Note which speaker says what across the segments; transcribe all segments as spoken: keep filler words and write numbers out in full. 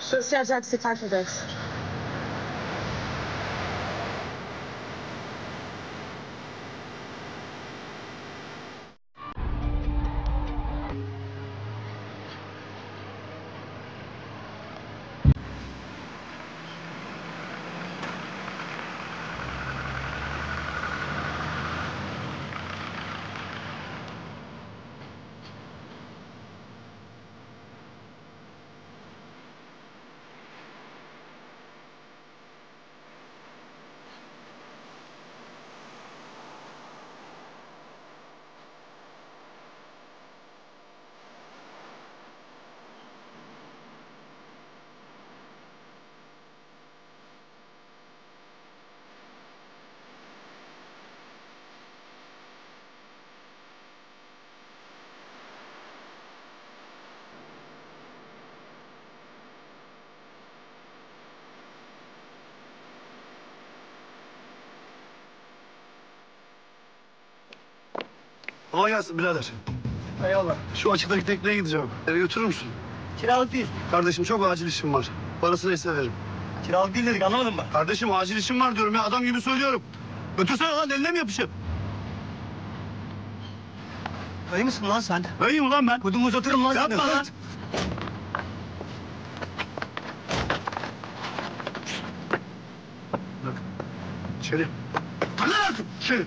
Speaker 1: Sosyal taksi fark ederiz.
Speaker 2: Kolay gelsin birader.
Speaker 3: Eyvallah.
Speaker 2: Şu açıktaki tekneye gideceğim. Eve götürür müsün?
Speaker 3: Kiralık değil.
Speaker 2: Kardeşim çok acil işim var. Parasını neyse veririm.
Speaker 3: Kiralık değil dedik, anlamadın mı?
Speaker 2: Kardeşim acil işim var diyorum ya. Adam gibi söylüyorum. Götürsene lan, eline mi yapışır?
Speaker 3: Dayı mısın lan sen?
Speaker 2: Neyim lan ben?
Speaker 3: Kudumu uzatırım lan.
Speaker 2: Yapma
Speaker 3: seni.
Speaker 2: lan. Bak. İçeri. Hadi lan artık. İçeri.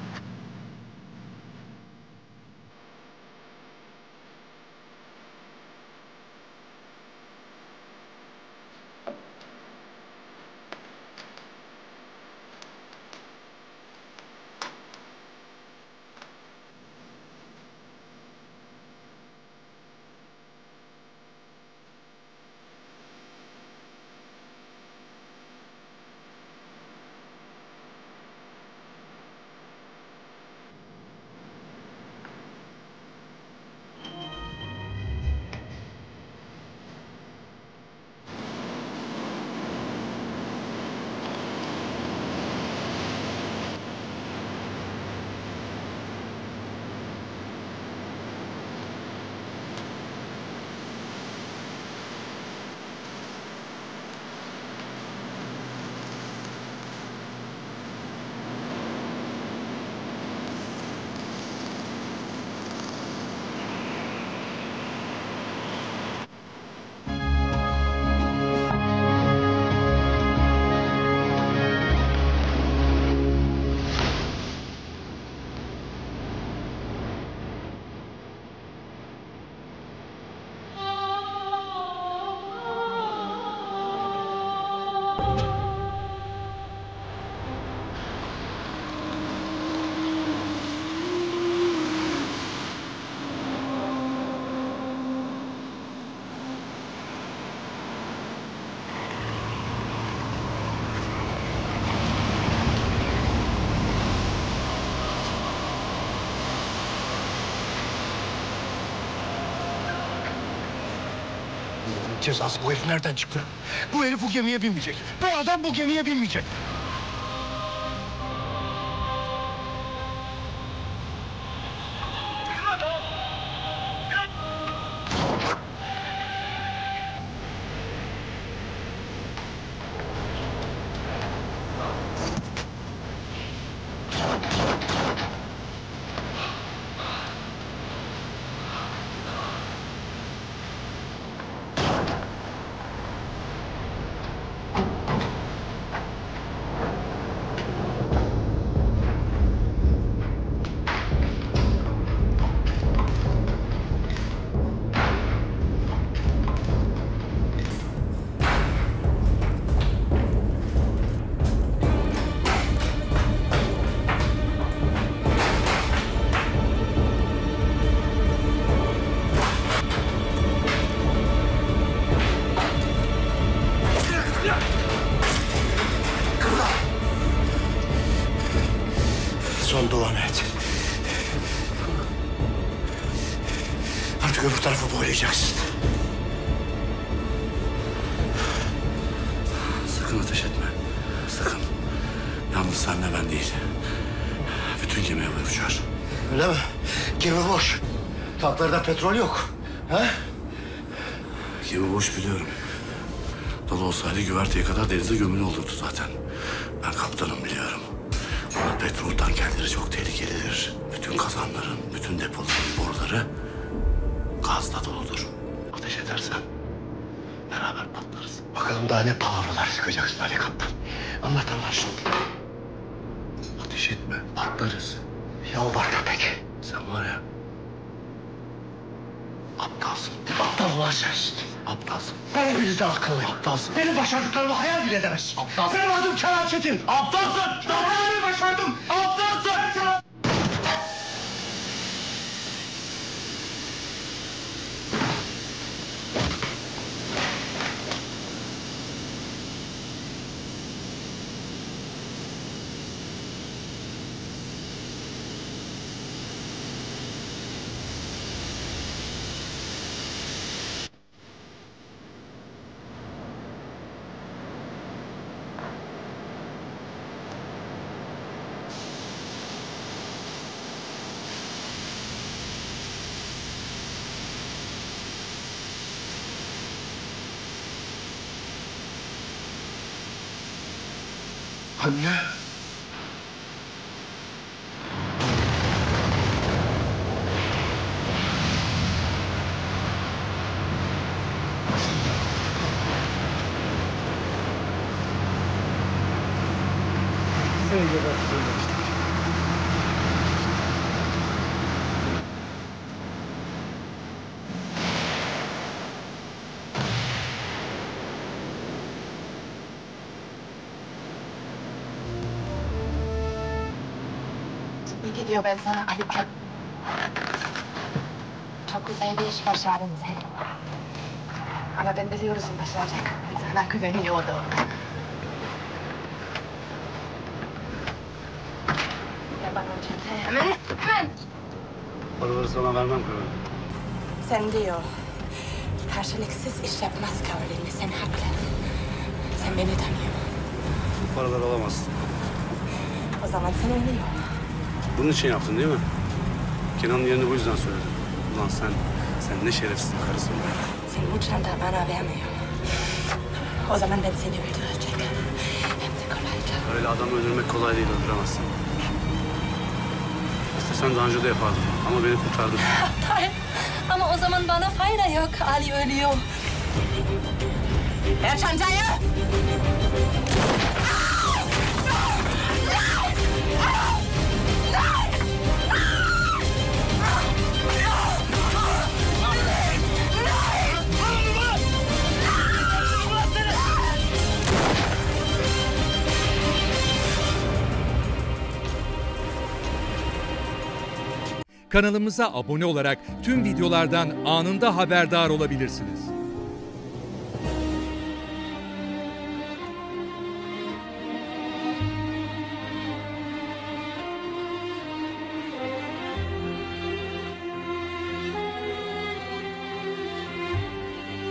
Speaker 4: Cezası bu herif nereden çıktı? Bu herif bu gemiye binmeyecek. Bu adam bu gemiye binmeyecek. Son duanı et. Artık öbür tarafı boylayacaksın.
Speaker 2: Sakın ateş etme. Sakın. Yalnız senle ben değil. Bütün gemi havaya uçar.
Speaker 4: Öyle mi? Gemi boş. Tanklarda petrol yok. Ha?
Speaker 2: Gemi boş biliyorum. Dolu olsaydı güverteye kadar denize gömülü olurdu zaten. Ben kaptanım, biliyorum. Ama petrol tankerleri çok tehlikelidir. Bütün kazanların, bütün depoların boruları gazla doludur. Ateş edersen beraber patlarız.
Speaker 3: Bakalım daha ne palavralar sıkacaksın Ali Kaptan. Anlat Allah aşkına.
Speaker 2: Ateş etme, patlarız.
Speaker 3: Yalvar köpek.
Speaker 2: Sen var ya, aptalsın.
Speaker 3: Aptal ulan sensin.
Speaker 2: Aptalsın.
Speaker 3: Ben hepinizden akıllıyım.
Speaker 2: Aptalsın.
Speaker 3: Benim başardıklarımı hayal bile edemezsin.
Speaker 2: Aptal.
Speaker 3: Benim adım Kenan Çetin.
Speaker 2: Aptalsın.
Speaker 3: Ben başardım.
Speaker 2: Aptalsın.
Speaker 3: Anne. Seni gebertiyorum işte.
Speaker 1: İyi gidiyor ben sana Ali Bey. Çok güzel bir iş başardın sen. Ama ben biliyorum başaracak. Sana güveniyordum. Gel bana çete. Hemen, hemen.
Speaker 2: Paraları sana vermem Caroline.
Speaker 1: Sen diyor. Karşılıksız iş yapmaz Caroline. Sen haklı. Sen beni tanıyorsun.
Speaker 2: Bu paraları alamazsın.
Speaker 1: O zaman sen ölüyor.
Speaker 2: Bunun için yaptın değil mi? Kenan'ın yerini bu yüzden söyledim. Ulan sen, sen ne şerefsiz bir karısın be.
Speaker 1: Sen bu çanta bana vermiyor. O zaman ben seni öldürecek. Hem de kolayca.
Speaker 2: Öyle adam öldürmek kolay değil, öldüremezsin. İstesen daha önce de yapardım ama beni kurtardın.
Speaker 1: Hayır. Ama o zaman bana fayda yok. Ali ölüyor. Ver çantayı!
Speaker 5: Kanalımıza abone olarak tüm videolardan anında haberdar olabilirsiniz.